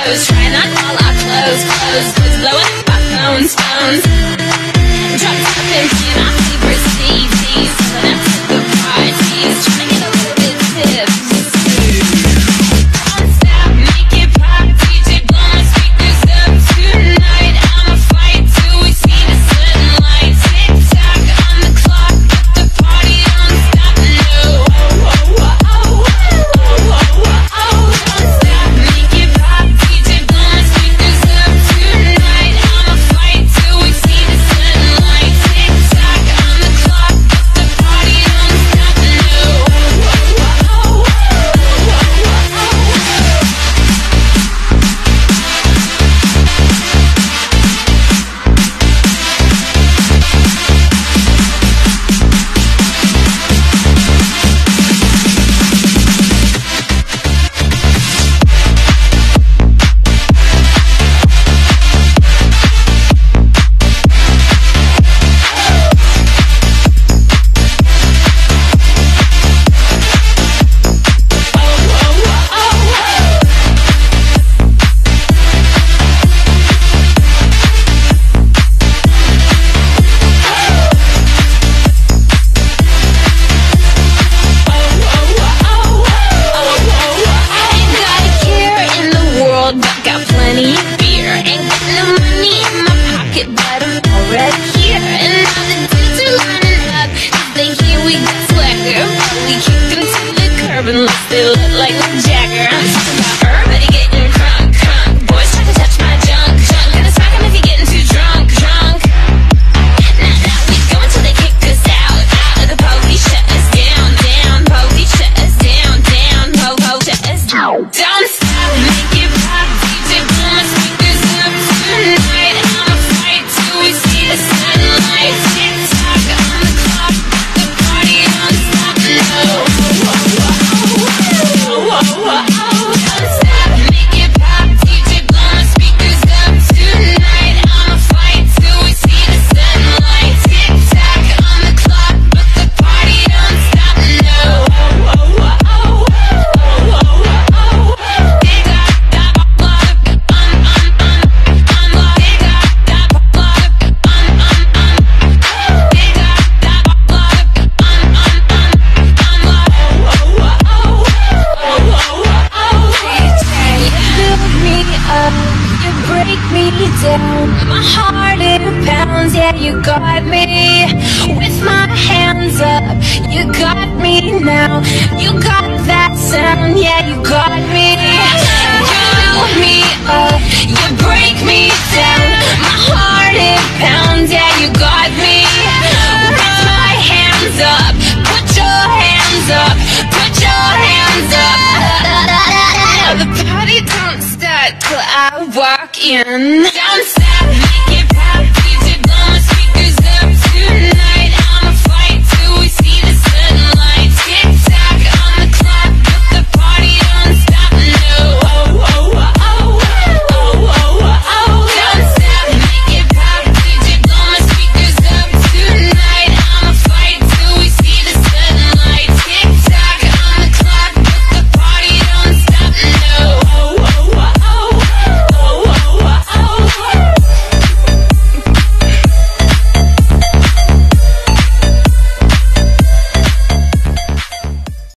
toes, trying on all our clothes, blowing up our phones. Drop top and playing our favorite CDs, pulling up to the parties, trying to get a little bit tipsy. Don't stop, make it pop, DJ blow my speakers up tonight. I'ma fight till we see the sunlight. Tick tock on the clock, but the party don't stop. No, don't stop, make it pop, DJ blow my speakers up tonight. I'ma fight till we see the sunlight. Tick tock on the clock, but the party don't stop. Unless they look like Mick Jagger. I'm talking about everybody getting crunk. Boys trying to touch my junk. Gonna smack 'em if you're getting too drunk. Now we go until they kick us out. The police shut us down. Police shut us down. Shut us down. Don't stop, make it pop, DJ blow my speakers up tonight. I'ma fight till we see the sunlight. Tick tock on the clock, the party don't stop. No. Don't stop, make it pop, DJ blow my speakers up tonight. I'ma fight till we see the sunlight. Tick tock on the clock, but the party don't stop. No. You break me down, my heart it pounds. Yeah, you got me with my hands up. You got me now. You got that sound. Yeah, you got me. You build me up. You break me down. My heart it pounds. Yeah, you got me with my hands up. Put your hands up. Put your hands up. The party don't start till I walk in. Don't stop.